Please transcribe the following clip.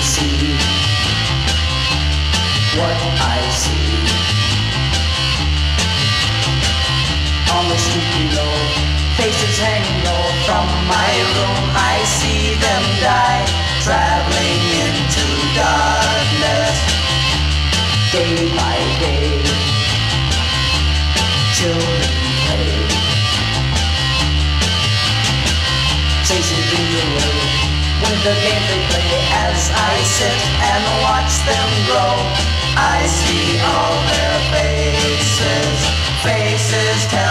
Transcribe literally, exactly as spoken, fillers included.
see what I see. On the street below, faces hanging low. From my room I see them die, traveling into darkness. Day by day, children play, chasing dreams away with the game they play. As I sit and watch them grow, I see all their faces, faces tell